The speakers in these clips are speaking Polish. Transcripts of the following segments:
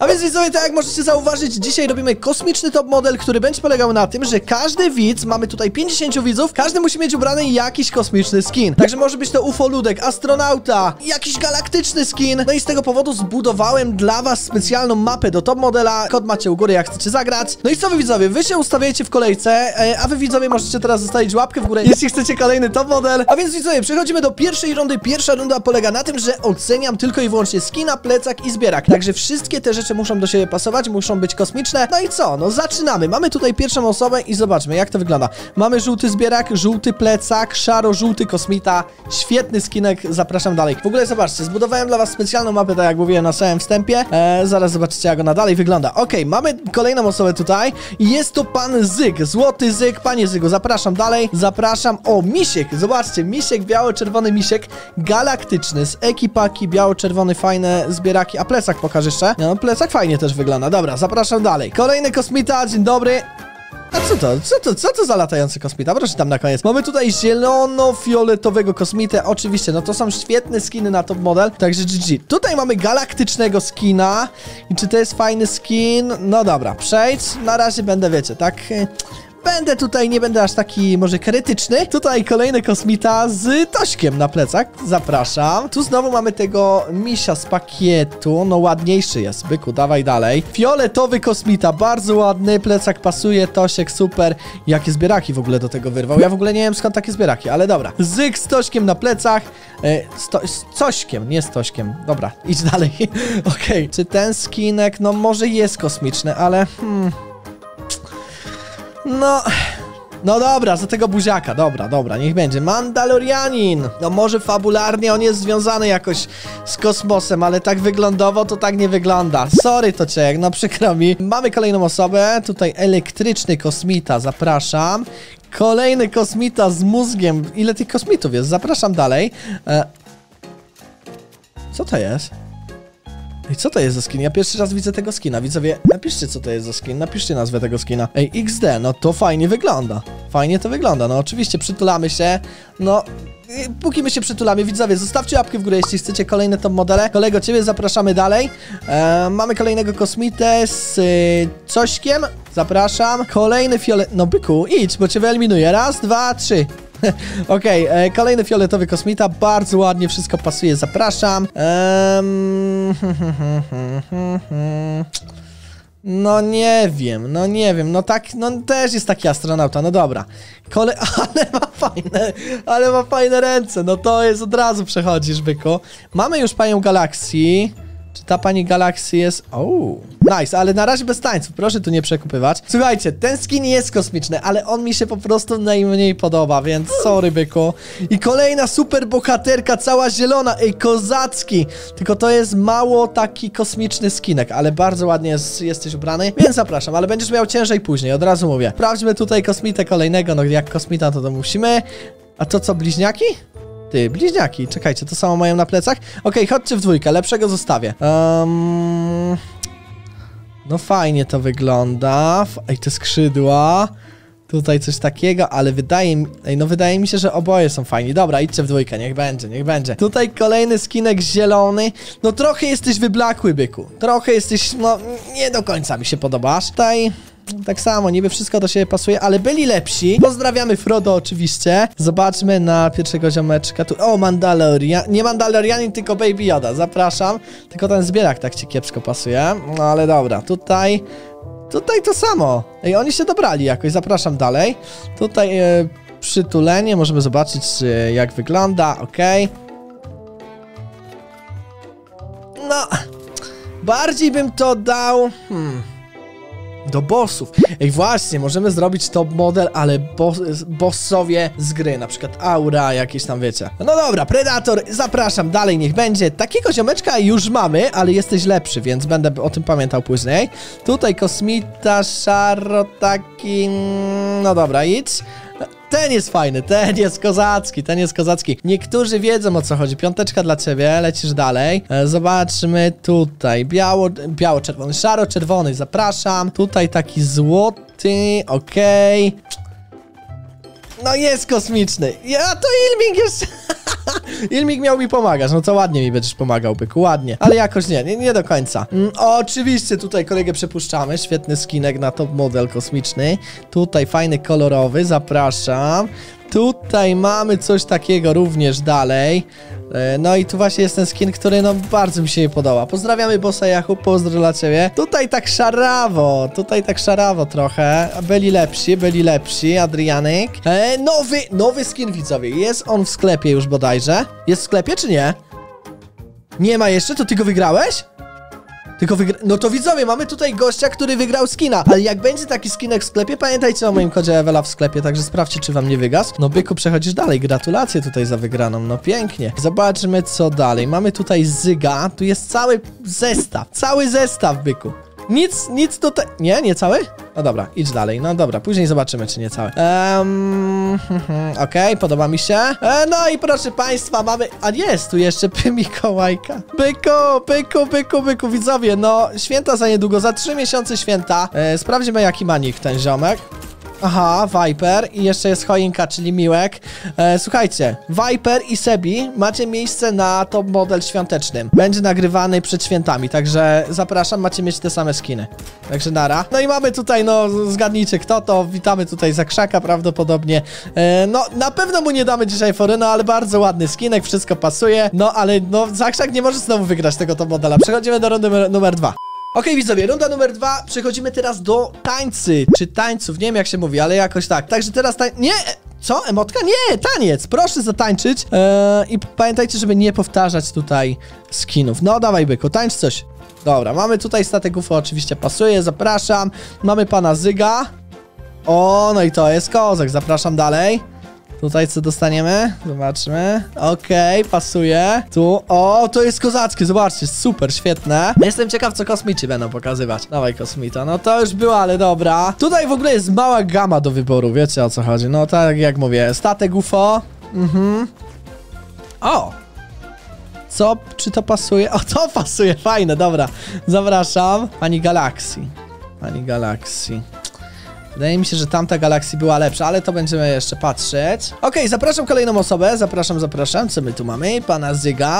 A więc widzowie, tak jak możecie zauważyć, dzisiaj robimy kosmiczny top model, który będzie polegał na tym, że każdy widz, mamy tutaj 50 widzów, każdy musi mieć ubrany jakiś kosmiczny skin. Także może być to ufoludek, astronauta, jakiś galaktyczny skin. No i z tego powodu zbudowałem dla was specjalną mapę do top modela. Kod macie u góry, jak chcecie zagrać. No i co wy widzowie, wy się ustawiacie w kolejce, a wy widzowie możecie teraz zostawić łapkę w górę, jeśli chcecie kolejny top model. A więc widzowie, przechodzimy do pierwszej rundy. Pierwsza runda polega na tym, że oceniam tylko i wyłącznie skina, plecak i zbierak. Także wszystkie te rzeczy muszą do siebie pasować, muszą być kosmiczne. No i co? No zaczynamy. Mamy tutaj pierwszą osobę i zobaczmy, jak to wygląda. Mamy żółty zbierak, żółty plecak, szaro-żółty kosmita. Świetny skinek, zapraszam dalej. W ogóle zobaczcie, zbudowałem dla was specjalną mapę, tak jak mówiłem na samym wstępie. Zaraz zobaczycie, jak ona dalej wygląda. Okej, mamy kolejną osobę tutaj i jest to pan Zyg, złoty Zyg. Panie Zygu, zapraszam dalej. Zapraszam. O, misiek, zobaczcie, misiek, biało-czerwony misiek, galaktyczny, z ekipaki, biało-czerwony, fajne zbieraki. A plecak pokaż jeszcze. No, plecak fajnie też wygląda. Dobra, zapraszam dalej. Kolejny kosmita, dzień dobry. A co to za latający kosmita? Proszę tam na koniec. Mamy tutaj zielono-fioletowego kosmitę. Oczywiście, no to są świetne skiny na top model. Także GG. Tutaj mamy galaktycznego skina. I czy to jest fajny skin? No dobra, przejdź. Na razie będę, wiecie, tak... Będę tutaj, nie będę aż taki może krytyczny. Tutaj kolejny kosmita z Tośkiem na plecach. Zapraszam. Tu znowu mamy tego misia z pakietu. No ładniejszy jest. Byku, dawaj dalej. Fioletowy kosmita, bardzo ładny. Plecak pasuje, Tosiek, super. Jakie zbieraki w ogóle do tego wyrwał. Ja w ogóle nie wiem skąd takie zbieraki, ale dobra. Zyk z Tośkiem na plecach. Z Tośkiem, nie z Tośkiem. Dobra, idź dalej. Okej. Czy ten skinek, no może jest kosmiczny, ale... No dobra, za tego buziaka, dobra, niech będzie. Mandalorianin. No może fabularnie on jest związany jakoś z kosmosem, ale tak wyglądowo to tak nie wygląda. Sorry Tociek, no przykro mi. Mamy kolejną osobę, tutaj elektryczny kosmita, zapraszam. Kolejny kosmita z mózgiem. Ile tych kosmitów jest? Zapraszam dalej. Co to jest? Ej, co to jest za skin? Ja pierwszy raz widzę tego skina. Widzowie, napiszcie, co to jest za skin. Napiszcie nazwę tego skina. Ej, XD, no to fajnie wygląda. Fajnie to wygląda. No oczywiście przytulamy się. No, póki my się przytulamy, widzowie, zostawcie łapkę w górę, jeśli chcecie kolejne top modele. Kolego, ciebie zapraszamy dalej. Mamy kolejnego kosmitę z Cośkiem. Zapraszam. Kolejny fiolet... No byku, idź, bo cię wyeliminuję. Raz, dwa, trzy. Okej, kolejny fioletowy kosmita, bardzo ładnie, wszystko pasuje, zapraszam. No nie wiem, no tak, no też jest taki astronauta, no dobra. Ale ma fajne ręce, no to jest, od razu przechodzisz, byku. Mamy już panią Galaksii. Czy ta pani Galaksy jest... Nice, ale na razie bez tańców, proszę tu nie przekupywać. Słuchajcie, ten skin jest kosmiczny, ale on mi się po prostu najmniej podoba, więc sorry, byku. I kolejna super bohaterka, cała zielona, ej, kozacki. Tylko to jest mało taki kosmiczny skinek, ale bardzo ładnie jesteś ubrany, więc zapraszam, ale będziesz miał ciężej później, od razu mówię. Sprawdźmy tutaj kosmitę kolejnego, no jak kosmita to musimy. A to co, bliźniaki? Ty, bliźniaki, czekajcie, to samo mają na plecach? Okej, chodźcie w dwójkę, lepszego zostawię. No fajnie to wygląda. Ej, te skrzydła. Tutaj coś takiego, ale wydaje mi się, że oboje są fajni. Dobra, idźcie w dwójkę, niech będzie. Tutaj kolejny skinek zielony. No trochę jesteś wyblakły, byku. Trochę jesteś, no nie do końca mi się podobasz. Tutaj... Tak samo, niby wszystko do siebie pasuje, ale byli lepsi. Pozdrawiamy Frodo oczywiście. Zobaczmy na pierwszego ziomeczka. Tu, o, nie Mandalorianin, tylko Baby Yoda. Zapraszam. Tylko ten zbierak tak ci kiepsko pasuje. No ale dobra, tutaj to samo. Ej, oni się dobrali jakoś, zapraszam dalej. Tutaj przytulenie, możemy zobaczyć jak wygląda, okej. No, bardziej bym to dał... Do bossów. Ej, właśnie, możemy zrobić top model, ale bossowie z gry, na przykład aura, jakieś tam, wiecie. No dobra, Predator, zapraszam, dalej niech będzie. Takiego ziomeczka już mamy, ale jesteś lepszy, więc będę o tym pamiętał później. Tutaj kosmita, szaro, taki... No dobra, idź. Ten jest fajny, ten jest kozacki. Niektórzy wiedzą, o co chodzi. Piąteczka dla ciebie, lecisz dalej. Zobaczmy tutaj. Biało-czerwony, szaro-czerwony, zapraszam. Tutaj taki złoty, okej. No jest kosmiczny. Ja to Ilming jeszcze... Ilmik miał mi pomagać, no to ładnie mi będziesz pomagał, byku, ładnie. Ale jakoś nie do końca. Oczywiście tutaj kolegę przepuszczamy, świetny skinek na top model kosmiczny. Tutaj fajny, kolorowy, zapraszam. Tutaj mamy coś takiego również dalej. No i tu właśnie jest ten skin, który no bardzo mi się nie podoba. Pozdrawiamy bossa Yahoo, pozdro dla ciebie. Tutaj tak szarawo trochę. Byli lepsi, Adrianek. Nowy skin, widzowie. Jest on w sklepie już bodajże. Jest w sklepie czy nie? Nie ma jeszcze? To ty go wygrałeś? No to widzowie, mamy tutaj gościa, który wygrał skina. Ale jak będzie taki skinek w sklepie, pamiętajcie o moim kodzie Ewela w sklepie, także sprawdźcie, czy wam nie wygasł. No byku, przechodzisz dalej, gratulacje tutaj za wygraną, no pięknie. Zobaczmy, co dalej. Mamy tutaj Zyga, tu jest cały zestaw, byku. Nic tutaj... Nie cały? No dobra, idź dalej, no dobra, później zobaczymy, czy nie cały. Okej, podoba mi się. No i proszę państwa, mamy... A jest tu jeszcze Mikołajka. Byku, widzowie, no święta za niedługo, za 3 miesiące święta. Sprawdzimy, jaki ma nick ten ziomek. Aha, Viper i jeszcze jest choinka, czyli Miłek. Słuchajcie, Viper i Sebi macie miejsce na top model świątecznym. Będzie nagrywany przed świętami, także zapraszam, macie mieć te same skiny. Także nara. No i mamy tutaj, no zgadnijcie kto to, witamy tutaj Zakrzaka prawdopodobnie. No na pewno mu nie damy dzisiaj fory, no ale bardzo ładny skinek, wszystko pasuje. No ale no Zakrzak nie może znowu wygrać tego top modela. Przechodzimy do rundy numer 2. Okej, widzowie, runda numer 2, przechodzimy teraz do tańcy, czy tańców, nie wiem jak się mówi, ale jakoś tak. Także teraz nie, co? Emotka? Nie, taniec, proszę zatańczyć i pamiętajcie, żeby nie powtarzać tutaj skinów. No dawaj byku, tańcz coś. Dobra, mamy tutaj statek UFO, oczywiście pasuje, zapraszam. Mamy pana Zyga. O, no i to jest kozak, zapraszam dalej. Tutaj co dostaniemy? Zobaczmy. Okej, pasuje. Tu, o, to jest kozackie, zobaczcie, super, świetne. Jestem ciekaw, co kosmici będą pokazywać. Dawaj, kosmita, no to już było, ale dobra. Tutaj w ogóle jest mała gama do wyboru, wiecie o co chodzi. No tak jak mówię, statek UFO. O! Co? Czy to pasuje? O, to pasuje, fajne, dobra. Zapraszam. Pani Galaxy. Wydaje mi się, że tamta Galaxy była lepsza, ale to będziemy jeszcze patrzeć. Okej, zapraszam kolejną osobę. Zapraszam. Co my tu mamy? Pana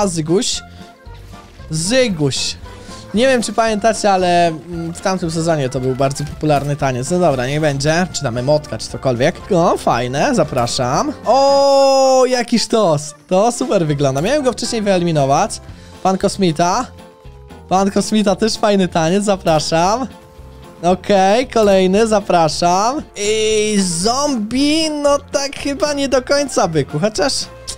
Zyguś. Nie wiem, czy pamiętacie, ale w tamtym sezonie to był bardzo popularny taniec. No dobra, niech będzie. Czy tam emotka, czy cokolwiek. O, fajne, zapraszam. O, jaki sztos. To super wygląda. Miałem go wcześniej wyeliminować. Pan Kosmita też fajny taniec, zapraszam. Okej, kolejny, zapraszam. I zombie, no tak chyba nie do końca, byku, chociaż...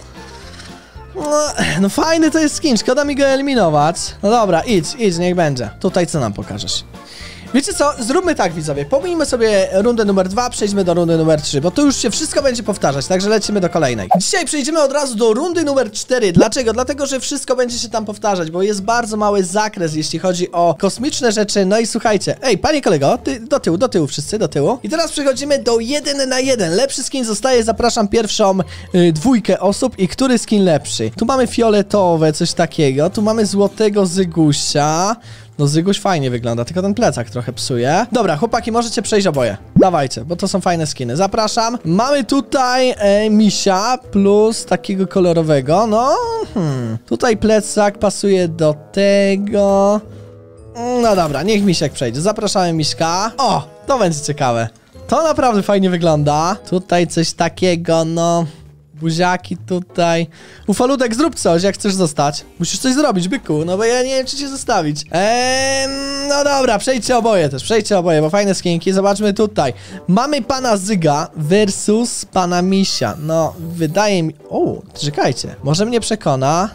No fajny to jest skin, szkoda mi go eliminować. No dobra, idź, niech będzie. Tutaj co nam pokażesz? Wiecie co, zróbmy tak, widzowie, pomijmy sobie rundę numer 2, przejdźmy do rundy numer 3, bo tu już się wszystko będzie powtarzać, także lecimy do kolejnej. Dzisiaj przejdziemy od razu do rundy numer 4, dlaczego? Dlatego, że wszystko będzie się tam powtarzać, bo jest bardzo mały zakres, jeśli chodzi o kosmiczne rzeczy, no i słuchajcie, ej, panie kolego, ty do tyłu wszyscy, do tyłu. I teraz przechodzimy do 1 na 1, lepszy skin zostaje, zapraszam pierwszą dwójkę osób i który skin lepszy? Tu mamy fioletowe, coś takiego, tu mamy złotego Zygusia. No Zyguś fajnie wygląda, tylko ten plecak trochę psuje. Dobra, chłopaki, możecie przejść oboje. Dawajcie, bo to są fajne skiny. Zapraszam. Mamy tutaj misia plus takiego kolorowego. No, tutaj plecak pasuje do tego. No dobra, niech misiek przejdzie. Zapraszamy miśka. O, to będzie ciekawe. To naprawdę fajnie wygląda. Tutaj coś takiego, no... Buziaki tutaj. Ufaludek, zrób coś, jak chcesz zostać. Musisz coś zrobić, byku, no bo ja nie wiem, czy cię zostawić. No dobra, przejdźcie oboje, bo fajne skinki. Zobaczmy tutaj. Mamy pana Zyga versus pana Misia. No, wydaje mi... O, czekajcie. Może mnie przekona.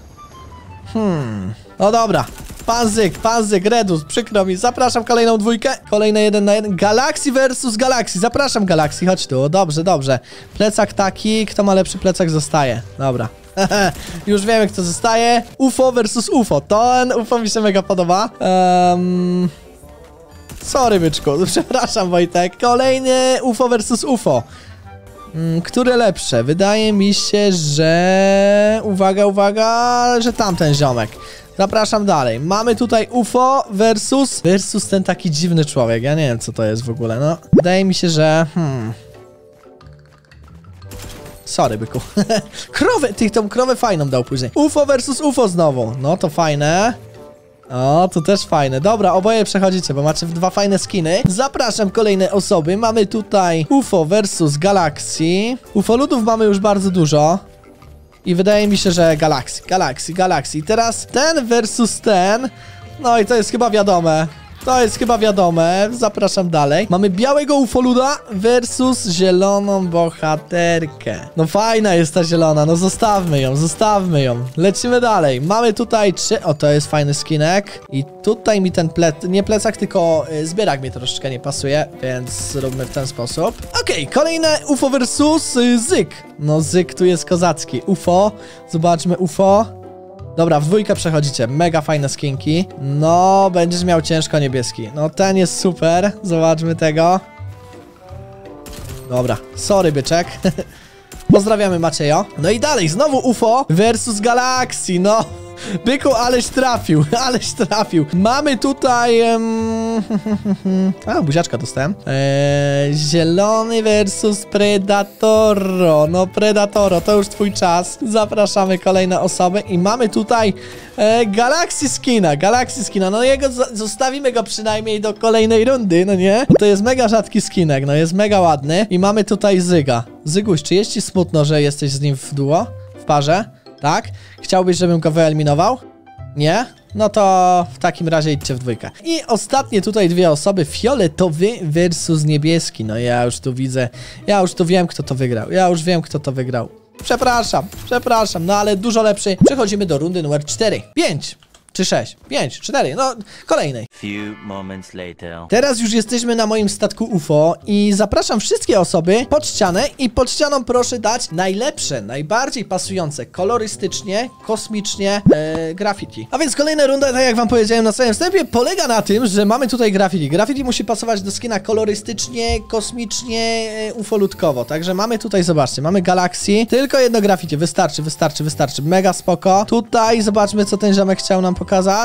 No dobra. Pan Zyg, Redus, przykro mi. Zapraszam kolejną dwójkę. Kolejne 1 na 1. Galaxy versus Galaxy. Zapraszam Galaxy, chodź tu. Dobrze. Plecak taki. Kto ma lepszy plecak, zostaje. Dobra. Już wiemy, kto zostaje. UFO versus UFO. Ten UFO mi się mega podoba. Sorry, byczku. Przepraszam, Wojtek. Kolejny UFO versus UFO. Które lepsze? Wydaje mi się, że... Uwaga, że tamten ziomek. Zapraszam dalej. Mamy tutaj UFO versus ten taki dziwny człowiek. Ja nie wiem, co to jest w ogóle, no. Wydaje mi się, że... Sorry, byku. Krowę, tą krowę fajną dał później. UFO versus UFO znowu. No to fajne. O, to też fajne. Dobra, oboje przechodzicie, bo macie dwa fajne skiny. Zapraszam kolejne osoby. Mamy tutaj UFO versus Galaxy. UFO ludów mamy już bardzo dużo. I wydaje mi się, że Galaxy. I teraz ten versus ten. No i to jest chyba wiadome. Zapraszam dalej. Mamy białego ufoluda versus zieloną bohaterkę. No fajna jest ta zielona, no zostawmy ją. Lecimy dalej. Mamy tutaj o, to jest fajny skinek. I tutaj mi ten nie plecak, tylko zbierak mi troszeczkę nie pasuje, więc zróbmy w ten sposób. Okej, kolejne UFO versus Zyk. No Zyk tu jest kozacki. UFO, zobaczmy UFO. Dobra, w dwójkę przechodzicie. Mega fajne skinki. No, będziesz miał ciężko niebieski. No, ten jest super. Zobaczmy tego. Dobra, sorry byczek. Pozdrawiamy Maciejo. No i dalej, znowu UFO versus Galaxy. No, byku, aleś trafił. Mamy tutaj... A, buziaczka dostałem. Zielony versus Predatoro. No, Predatoro, to już twój czas. Zapraszamy kolejne osoby. I mamy tutaj Galaxy skina. No, zostawimy go przynajmniej do kolejnej rundy, no nie? Bo to jest mega rzadki skinek, no jest mega ładny. I mamy tutaj Zyga. Zyguś, czy jest ci smutno, że jesteś z nim w duo? W parze? Tak? Chciałbyś, żebym go wyeliminował? Nie? No to w takim razie idźcie w dwójkę. I ostatnie tutaj dwie osoby, fioletowy versus niebieski. No ja już tu widzę, ja już wiem, kto to wygrał. Przepraszam, no ale dużo lepszy. Przechodzimy do rundy numer 4. 5 czy 6? 5, 4, no kolejnej. Teraz już jesteśmy na moim statku UFO i zapraszam wszystkie osoby pod ścianę i pod ścianą proszę dać najlepsze, najbardziej pasujące kolorystycznie, kosmicznie graffiti. A więc kolejna runda, tak jak wam powiedziałem na samym wstępie, polega na tym, że mamy tutaj graffiti. Graffiti musi pasować do skina kolorystycznie, kosmicznie, ufolutkowo. Także mamy tutaj, zobaczcie, mamy Galaxy, tylko jedno graffiti, wystarczy. Mega spoko. Tutaj zobaczmy, co ten ziomek chciał nam pokazać.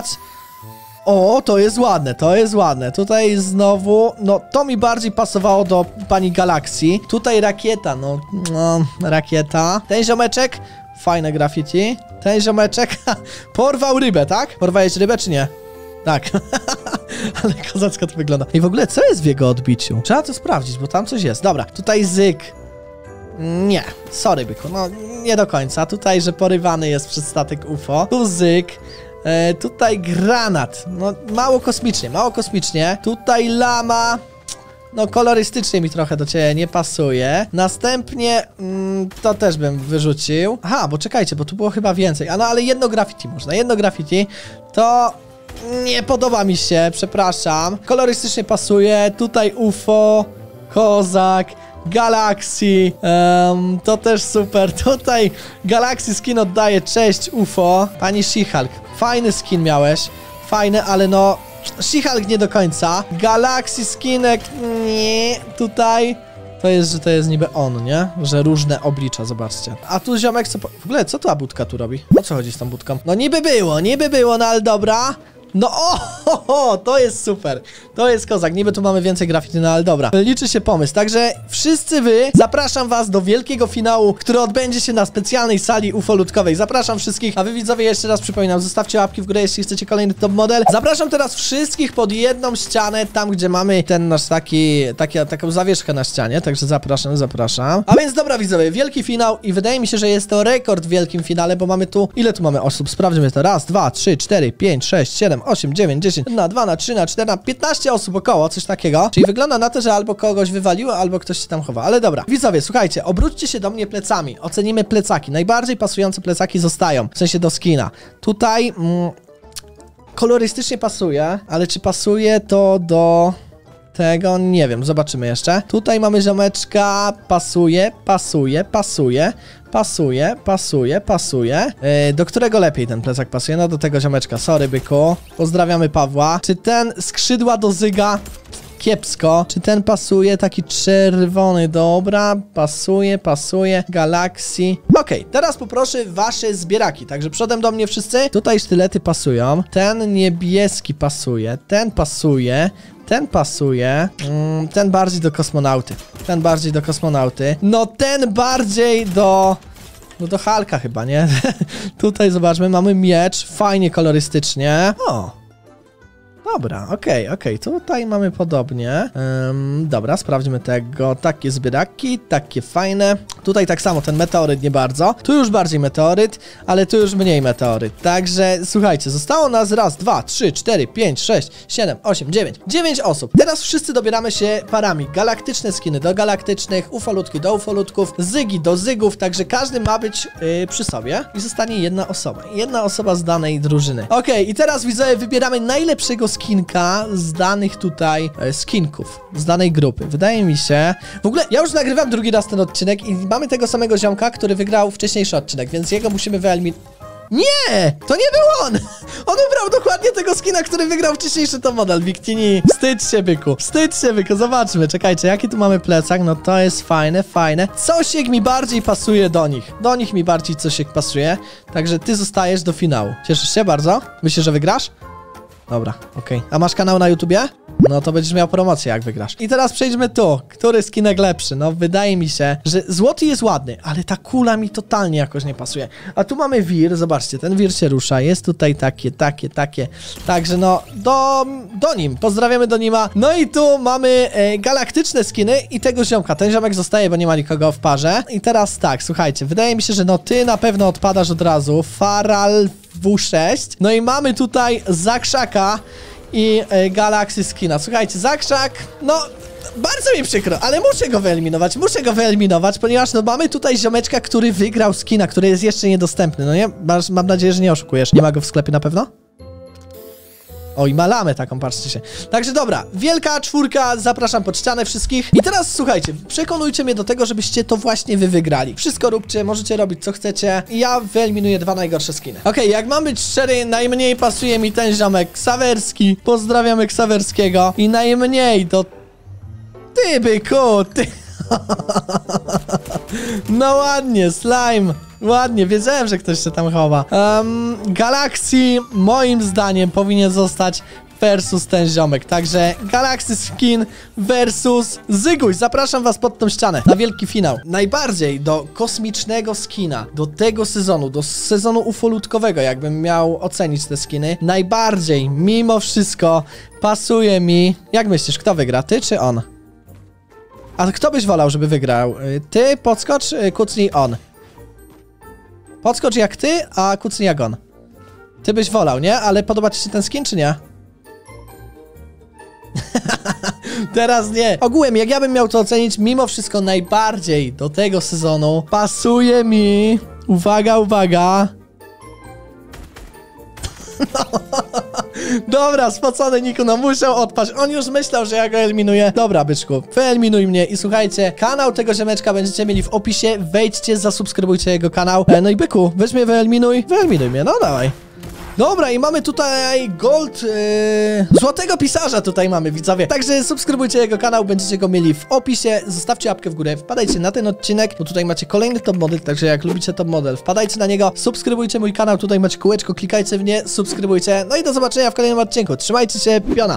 O, to jest ładne. Tutaj znowu, no to mi bardziej pasowało do pani Galaxy. Tutaj rakieta, no rakieta. Ten ziomeczek, fajne graffiti. Ten ziomeczek, porwał rybę, tak? Porwałeś rybę, czy nie? Tak. Ale kozacko to wygląda. I w ogóle, co jest w jego odbiciu? Trzeba to sprawdzić, bo tam coś jest. Dobra, tutaj Zyk. Nie, sorry byku, no nie do końca. Tutaj, że porywany jest przez statek UFO. Tu Zyk. Tutaj granat, no mało kosmicznie. Tutaj lama, no kolorystycznie mi trochę do ciebie nie pasuje. Następnie to też bym wyrzucił. Aha, bo czekajcie, bo tu było chyba więcej. A no ale jedno graffiti to nie podoba mi się, przepraszam. Kolorystycznie pasuje, tutaj UFO, kozak, Galaxy, to też super. Tutaj Galaxy skin oddaje, cześć UFO. Pani She-Hulk, fajny skin miałeś. Fajny, ale no She-Hulk nie do końca. Galaxy skinek, nie. Tutaj to jest, że to jest niby on, nie? Że różne oblicza, zobaczcie. A tu ziomek, co w ogóle, co ta budka tu robi? O co chodzi z tą budką? No niby było, no ale dobra. No to jest super. To jest kozak. Niby tu mamy więcej graffiti, no ale dobra. Liczy się pomysł. Także wszyscy wy, zapraszam was do wielkiego finału, który odbędzie się na specjalnej sali ufolutkowej. Zapraszam wszystkich, a wy widzowie jeszcze raz przypominam, zostawcie łapki w górę, jeśli chcecie kolejny top model. Zapraszam teraz wszystkich pod jedną ścianę, tam gdzie mamy ten nasz taką zawieszkę na ścianie. Także zapraszam. A więc dobra widzowie, wielki finał i wydaje mi się, że jest to rekord w wielkim finale, bo mamy tu, ile tu mamy osób? Sprawdźmy to. 1, 2, 3, 4, 5, 6, 7, 8, 9, 10, na 2, na 3, na 4, na 15 osób około, coś takiego. Czyli wygląda na to, że albo kogoś wywaliło, albo ktoś się tam chowa. Ale dobra, widzowie, słuchajcie, obróćcie się do mnie plecami. Ocenimy plecaki. Najbardziej pasujące plecaki zostają, w sensie do skina. Tutaj kolorystycznie pasuje, ale czy pasuje to do tego? Nie wiem, zobaczymy jeszcze. Tutaj mamy ziomeczka, pasuje. Do którego lepiej ten plecak pasuje? No do tego ziomeczka, sorry byku. Pozdrawiamy Pawła. Czy ten skrzydła do Zyga? kiepsko. Czy ten pasuje? Taki czerwony, dobra, pasuje. Galaxy. Okej, teraz poproszę wasze zbieraki, także przodem do mnie wszyscy. Tutaj sztylety pasują. Ten niebieski pasuje, ten pasuje. Ten pasuje. Ten bardziej do kosmonauty. No ten bardziej do... No do Hulka chyba, nie? Tutaj zobaczmy, mamy miecz. Fajnie kolorystycznie. O! Dobra, okej, tutaj mamy podobnie. Dobra, sprawdźmy tego. Takie zbieraki, takie fajne. Tutaj tak samo, ten meteoryt nie bardzo. Tu już bardziej meteoryt, ale tu już mniej meteoryt. Także, słuchajcie, zostało nas raz, 2, 3, 4, 5, 6, 7, 8, 9. 9 osób. Teraz wszyscy dobieramy się parami. Galaktyczne skiny do galaktycznych, ufolutki do ufolutków, zygi do zygów, także każdy ma być przy sobie i zostanie jedna osoba. Jedna osoba z danej drużyny. Okej, i teraz widzowie wybieramy najlepszego skinka z danych tutaj skinków, z danej grupy. Wydaje mi się... W ogóle ja już nagrywam drugi raz ten odcinek i mamy tego samego ziomka, który wygrał wcześniejszy odcinek, więc jego musimy wyeliminować. Nie! To nie był on! On wybrał dokładnie tego skina, który wygrał wcześniejszy to model. Victini. Wstydź się, byku. Zobaczmy. Czekajcie, jaki tu mamy plecak. No to jest fajne. Cosiek mi bardziej pasuje do nich. Do nich mi bardziej Cosiek pasuje. Także ty zostajesz do finału. Cieszysz się bardzo? Myślisz, że wygrasz? Dobra, okej. A masz kanał na YouTubie? No to będziesz miał promocję, jak wygrasz. I teraz przejdźmy tu. Który skinek lepszy? No wydaje mi się, że złoty jest ładny, ale ta kula mi totalnie jakoś nie pasuje. A tu mamy wir, zobaczcie, ten wir się rusza. Jest tutaj takie. Także no, do nim. Pozdrawiamy do Nima. No i tu mamy galaktyczne skiny i tego ziomka. Ten ziomek zostaje, bo nie ma nikogo w parze. I teraz tak, słuchajcie, wydaje mi się, że no ty na pewno odpadasz od razu. Faral W6. No i mamy tutaj Zakrzaka i Galaxy skina. Słuchajcie, Zakrzak, no bardzo mi przykro, ale muszę go wyeliminować, ponieważ no mamy tutaj ziomeczka, który wygrał skina, który jest jeszcze niedostępny, no nie? Mam nadzieję, że nie oszukujesz. Nie ma go w sklepie na pewno? O, i ma lamę taką, patrzcie się. Także dobra, wielka czwórka, zapraszam pod ścianę wszystkich. I teraz słuchajcie, przekonujcie mnie do tego, żebyście to właśnie wy wygrali. Wszystko róbcie, możecie robić co chcecie. I ja wyeliminuję 2 najgorsze skiny. Okej, jak mam być szczery, najmniej pasuje mi ten ziomek Ksawerski. Pozdrawiamy Ksawerskiego. I najmniej to... Ty, byku, ty... No ładnie, slime. Ładnie, wiedziałem, że ktoś się tam chowa. Galaxy moim zdaniem powinien zostać versus ten ziomek. Także Galaxy Skin versus Zyguś. Zapraszam was pod tą ścianę na wielki finał. Najbardziej do kosmicznego skina, do tego sezonu, do sezonu ufolutkowego, jakbym miał ocenić te skiny, najbardziej mimo wszystko pasuje mi... Jak myślisz, kto wygra? Ty czy on? A kto byś wolał, żeby wygrał? Ty, podskocz, kucnij on. Podskocz jak ty, a kucnij jak on. Ty byś wolał, nie? Ale podoba ci się ten skin, czy nie? Teraz nie. Ogółem, jak ja bym miał to ocenić, mimo wszystko najbardziej do tego sezonu pasuje mi... Uwaga. Dobra, spocony Niku, no musiał odpaść. On już myślał, że ja go eliminuję. Dobra, byczku, wyeliminuj mnie. I słuchajcie, kanał tego ziomeczka będziecie mieli w opisie. Wejdźcie, zasubskrybujcie jego kanał. No i byku, weź mnie, wyeliminuj mnie, no dawaj. Dobra, i mamy tutaj gold, złotego pisarza tutaj mamy, widzowie. Także subskrybujcie jego kanał, będziecie go mieli w opisie. Zostawcie łapkę w górę, wpadajcie na ten odcinek, bo tutaj macie kolejny top model, także jak lubicie top model, wpadajcie na niego, subskrybujcie mój kanał, tutaj macie kółeczko, klikajcie w nie, subskrybujcie. No i do zobaczenia w kolejnym odcinku. Trzymajcie się, piona!